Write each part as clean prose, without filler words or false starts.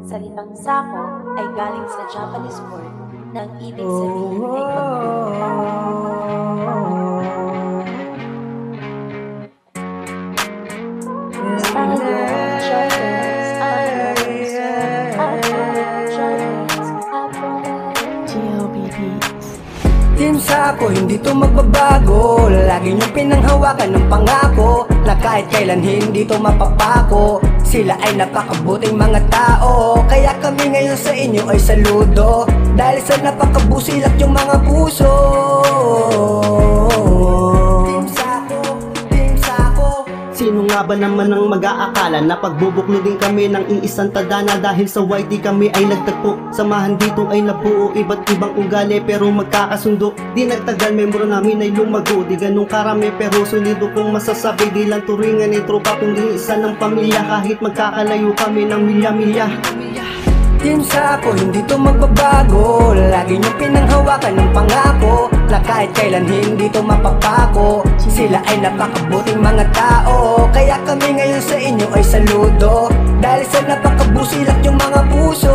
salitang sako ay galing sa Japanese word nang ibig sabihin ay Team Sako, hindi to magbabago. Lagi niyong pinanghawakan ng pangako na kahit kailan hindi to mapapako. Sila ay napakabuting mga tao, kaya kami ngayon sa inyo ay saludo. Dahil sa napakabusilak yung mga puso. Team Sako, Team Sako. Sino nga ba naman ang mag-aakala na pagbubuklodin kami ng iisang tadhana? Dahil sa YT kami ay nagtagpo, samahan dito ay nabuo. Iba't ibang ugali pero magkakasundo. Di nagtagal, membro namin ay lumago. Di ganun karami pero solido kong masasabi. Di lang turingan ni tropa kundi isa ng pamilya. Kahit magkakalayo kami ng milya-milya. Team Sako, hindi to magbabago. Lagi niyong pinanghawakan ng pangako na kahit kailan hindi to mapapako. Sila ay napakabuting mga tao, kaya kami ngayon sa inyo ay saludo. Dahil sa napakabusilak yung mga puso.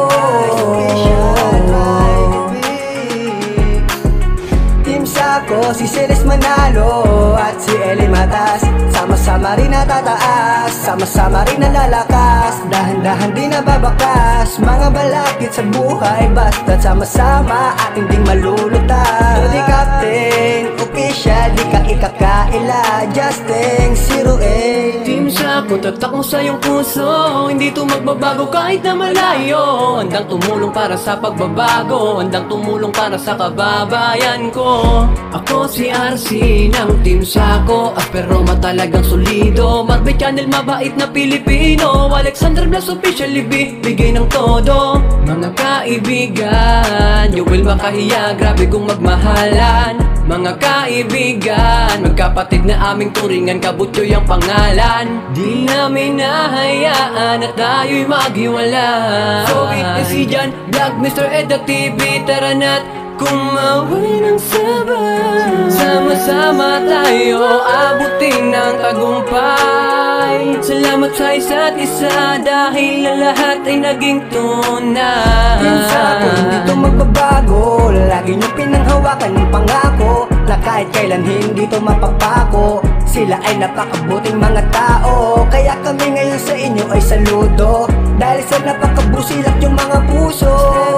Team Sako, si Ceres Manalo at si Eli Matas, sama-sama rin natataas, sama-sama rin nalalakas. Dahan-dahan din nababakas mga balakid sa buhay, basta't sama-sama ating ding malulutas. So di captain, official, di ka ikakaila, Justin, 08. Team Sako, tatak mo sa iyong puso, hindi to magbabago kahit na malayo. Handang tumulong para sa pagbabago, handang tumulong para sa kababayan ko. Ako si RC ng Team Sako, Asperoma talagang solido. Marbe Channel, mabait na Pilipino. Alexander Blas officially bigay ng todo. Mga kaibigan, you will makahiya, grabe kung magmahalan. Mga kaibigan, magkapatid na aming turingan, Kabutyo yung pangalan. Di namin nahayaan at tayo'y maghiwala. So witness si Jan Vlog, Mr. Edda TV, tara na't kumaway ng sabay. Sama-sama tayo abutin ng tagumpay. Salamat sa isa't isa dahil ang lahat ay naging tunay. Team Sako, hindi to magbabago. Lagi niyong pinanghawakan ng pangako na kahit kailan hindi to mapapako. Sila ay napakabuting mga tao, kaya kami ngayon sa inyo ay saludo. Dahil sa napakabusilak yung mga puso.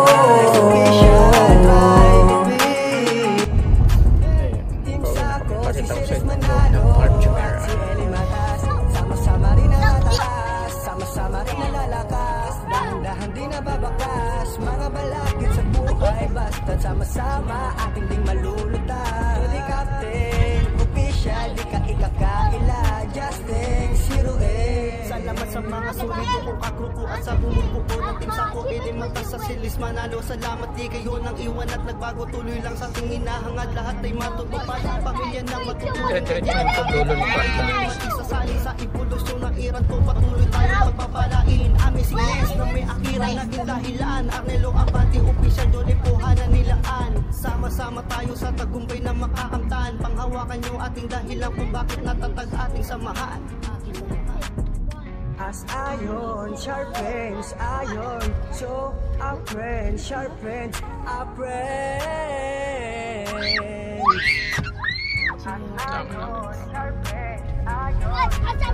Team Sako, si Ceres Manalo at si Eli Matas, sama-sama rin natataas, sama-sama rin nalalakas. Dahan-dahan din nababakas mga balakid sa buhay, basta't sama-sama ating ding malulutas. So di captain, official, di ka ikakaila, Justin, 08. Salamat sa mga solido kong kakrupo at sa bumubuo ng Team Sako. Eli Matas sa Ceres Manalo, salamat di kayo nang iwan at nagbago. Tuloy lang sa ating hinahangad, lahat ay matutupad. Pamilya na matutulog, isasali sa evolusyon ng iran ko. Patuloy tayo pagpapalain. Amazing Ness na may akira naging dahilan. Arnelo Abante, official Jolly Puhanan nilaan. Sama-sama tayo sa tagumpay na makakamtan. Panghawakan nyo ating dahilan kung bakit natatag ating samahan. As iron sharpens iron, so our friends sharpens our friends. As iron sharpens iron,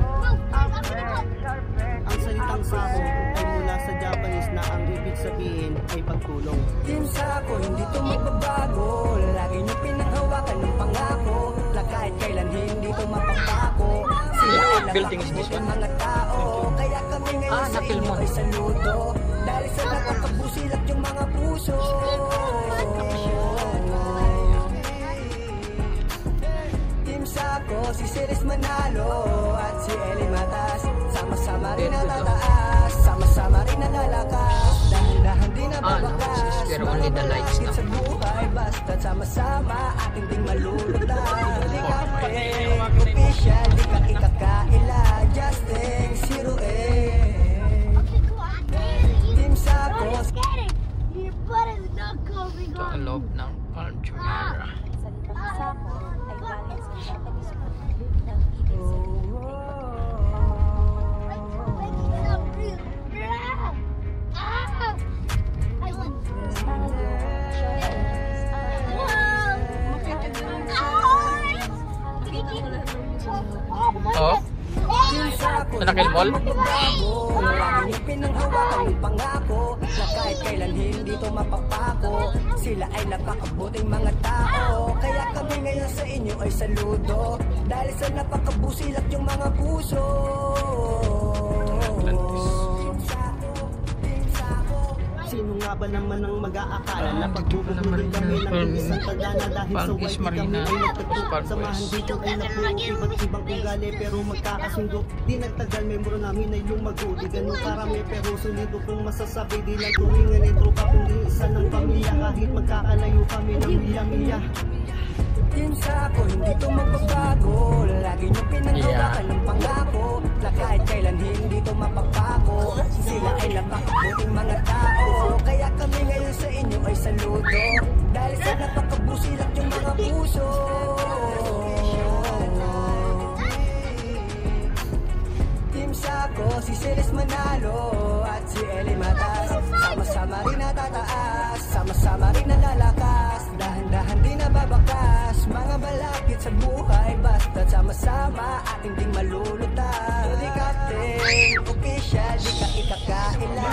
Ang salitang Sako ay mula sa Japanese na ang ibig sabihin ay pagtulong. Team Sako, hindi to magbabago. Lagi niyo pinanghawakan ng pangako na kahit kailan hindi to mapapako. Sila ay napakabuting mga tao, kaya kami ngayon sa inyo ay saludo. Dahil sa napakabusilak yung mga puso. Team Sako, si Ceres Manalo at si Eli Matas, sama-sama rin natataas, sama-sama rin nalalakas. Dahan-dahan din nababakas mga balakid sa buhay, basta't sama-sama ating ding malulutas. Di captain, official, di ka ikakaila, Justin, 08. Team Sako, Your butt is not coming on. Sa loob ng Palm Jumeirah. salitang sako ay galing sa Japanese word nang ibig sabihin ay Nakil Mall? Lagi niyong pinanghawakan yung pangako na kahit kailan hindi to mapapako. Sila ay napakabuting mga tao, kaya kami ngayon sa inyo ay saludo. Dahil sa napakabusilak yung mga puso. Sino nga ba naman ang mag-aakala na pagbubuklodin kami ng isang tadhana dahil sa white kami ay nagtagpo. Samahan dito ay nabuo iba't ibang ugali pero magkakasundo. Di nagtagal membro namin ay lumago. Di ganun karami pero sulido kung masasabi. Di lang tuwingan ni tropa kundi isa ng pamilya. Kahit magkakalayo kami ng milya-milya. Team Sako, hindi to magbabago. Lagi nyo pinanghawakan ng pangako na kahit kailan hindi to mapapako. Sila ay napakabuting mga tao, kaya kami ngayon sa inyo ay saludo. Dahil sa napakabusilak yung mga puso. Team Sako, si Ceres Manalo at si Eli Matas. Sama-sama rin natataas, sama-sama rin nalalakas. Dahan-dahan din nababakas, mga balakid sa buhay. Basta't sama-sama ating ding malulutas. Di captain, official, di ka ikakaila.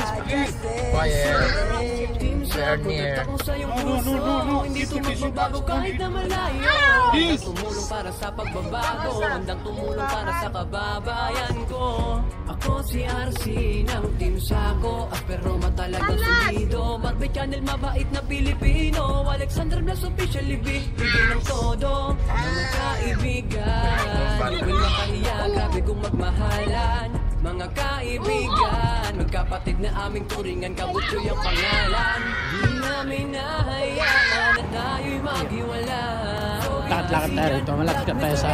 Team Sako, tatak mo sa iyong puso. Hindi ito magbabago kahit na malayo. Handang tumulong para sa pagbabago, handang tumulong para sa kababayan ko. Ako si RC ng Team Sako, pero matalagang solido. Marbe Channel, mabait na Pilipino. Alexander Blas officially bigay ng todo. Mga kaibigan, will makahiya, grabe kong magmahalan. Mga kaibigan, magkapatid na aming turingan, kabutyo yung pangalan. Di namin nahayaan na tayo'y maghiwala. Lakad-lakad tayo rito. Malapit tayo sa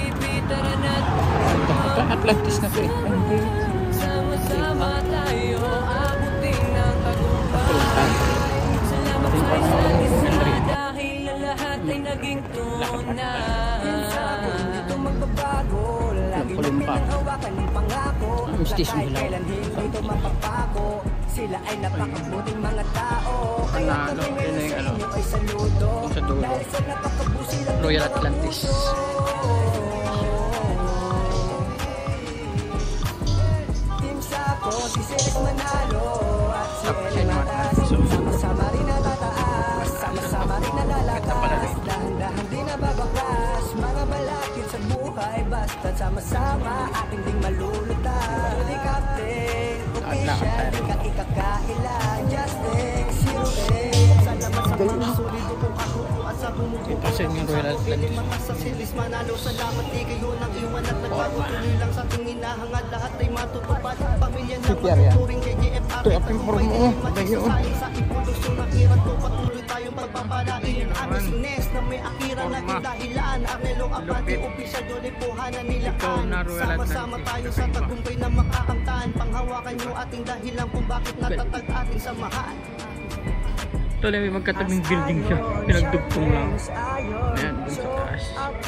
Atlantis na ito. Sama-sama tayo, abutin ng tagumpay. Salamat sa isa't isa dahil ang lahat ay naging tunay. Hindi to magbabago. Lagi nyo pinanghawakan yung pangako na kahit kailan hindi to mapapako. Sila ay napakabuting mga tao, kaya kami ngayon sa inyo ay saludo. Dahil sa napakabusilang Royal Atlantis. Team Sako, si Ceres Manalo at si Eli Matas. Sama-sama rin natataas, sama-sama rin nalalakas. Dahan-dahan din nababakas, mga balakid sa buhay. Basta't sama-sama ating ding malulutas. Di captain, official, di ka ikakaila. Justin, zero eight. Salamat sa mga solido kong kasuko at sa bumubuo. Kasi yung Royal Atlantis. Mga sa Ceres Manalo, salamat di kayo nang iwan at nagbago. Tuloy lang sa ating hinahangad, lahat ay matutupad. Pamilya na matuturing kay JFR. Tagumpay din magsasain sa evolusyon ng hirap to. Patuloy tayong pagpapalain. Ano si Nes na may akira naging dahilan. Arnelo Abante, opisyal yun ay puhanan nilaan. Sama-sama tayo sa tagumpay na makakamtan. Panghawakan yung ating dahilan kung bakit natatag ating samahan. Ito lang, may magkatabing building siya. Pinagdugtong lang. Ayan, dun sa taas.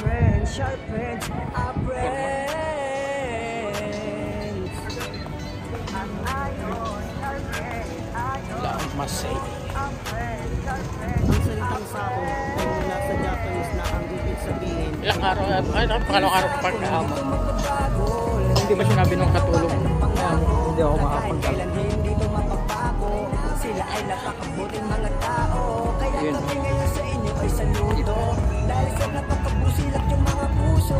Wala akong masay. Ang salitang Sako ay mula sa Japanese na ang ibig sabihin. Ilang araw, ay napakalong araw pa pagkahama. Hindi ba sinabi nung katulong? Hindi ako makapunta. Hindi to mapapako. Sila ay napakabuting mga tao, kaya kami ngayon sa inyo ay saludo. Dahil sa napakabusilak yung mga puso.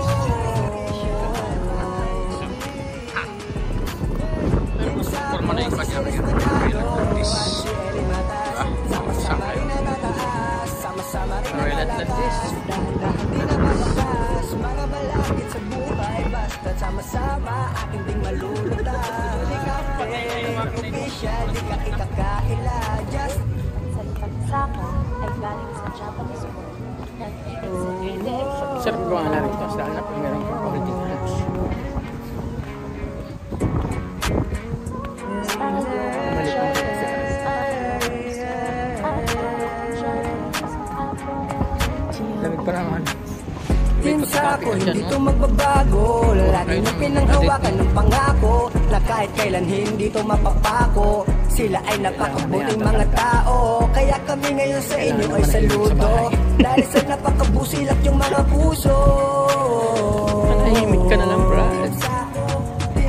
Forma na yung pag-ibig ng Royal Atlantis. Sama-sama rin natataas, sama-sama rin Royal Atlantis. Dahan-dahan din nababakas, mga balakid sa buhay. Basta't sama-sama ating ding malulutas. Di captain, official, di ka ikakaila. Just Ang salitang Sako ay galing sa Japanese word ng ibig sabihin. Sarap ko nga na rito sa anak kung meron kong quality hands. Lamig pa naman. Team Sako, hindi to magbabago. Lagi na pinanghawakan ng pangako na kahit kailan hindi to mapapako. Sila ay napakabuting mga tao, kaya kami ngayon sa inyo ay saludo. Dahil sa napakabusilak yung mga puso. Manahimik ka na lang, Brad. Team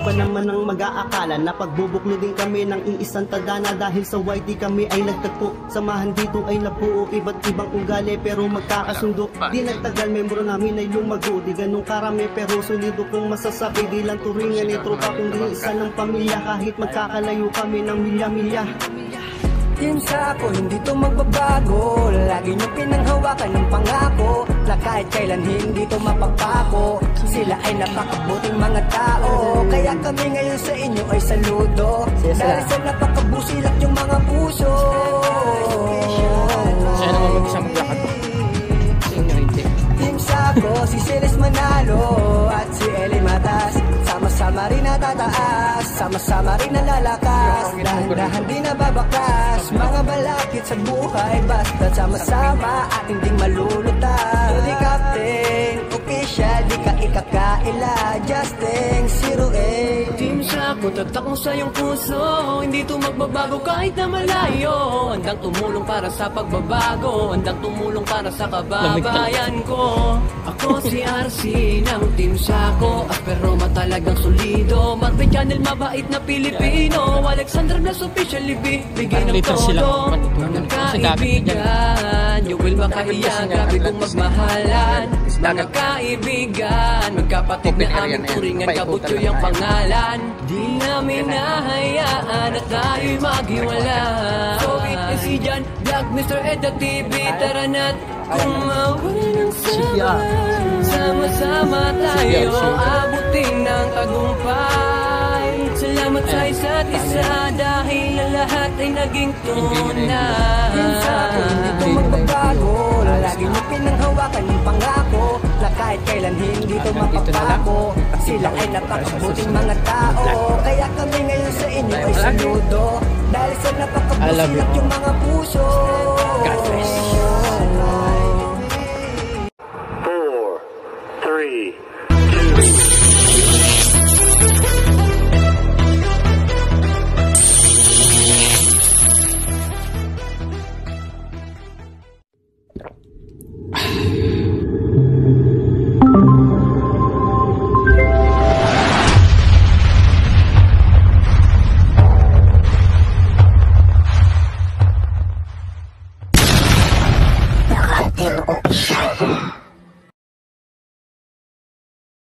ba naman ang mag-aakala na pagbubuklodin kami ng iisang tadhana dahil sa YT kami ay nagtagpo. Samahan dito ay nabuo, iba't ibang ugali pero magkakasundo. Di nagtagal, membro namin ay lumago, di ganun karami pero solido kong masasabi. Di lang turingan ni tropa kundi isa ng pamilya, kahit magkakalayo kami ng milya-milya. Team Sako, hindi to magbabago. Lagi nyo pinanghawakan ng pangako na kahit kailan hindi to mapagpapo. Sila ay napakabuting mga tao, kaya kami ngayon sa inyo ay saludo. Dahil sa napakabusilak yung mga puso. Siya naman mag-isang maglakad pa. Team Sako, si Ceres Manalo at si Eli Matas, sama-sama rin natataas, sama-sama rin nalalakas. Dahan-dahan di nababakas, mga balakid sa buhay, basta sama-sama at hindi malulutas. So di captain, official, di ka ikakaila, Justin 08. Team Sako, tatak mo sa iyong puso, hindi to magbabago kahit na malayo. Handang tumulong para sa pagbabago, handang tumulong para sa kababayan ko. Ako si RC ng Team Sako, Asperoma talagang solido. Marvin Channel, mabait na Pilipino. Alexander Blas officially bigay ng todo. Mga kaibigan, you will makahiya, grabe kong magmahalan. Mga kaibigan, magkapatid na aming turingan, kabutyo yung pangalan. Di namin nahayaan at tayo'y maghiwala. So si Jan, Vlog, Mr. Ed at TV, tara na't kumawala ng sama. Sama-sama tayo abutin ng tagumpay. Salamat sa isa't isa dahil ang lahat ay naging tunay. Hindi to magbabago, lagi nyo pinanghawakan yung pangako na kahit kailan hindi to mapapako. Sila ay napakabuting mga tao, kaya kami ngayon sa inyo ay saludo. Dahil sa napakabusilak yung mga puso. God bless.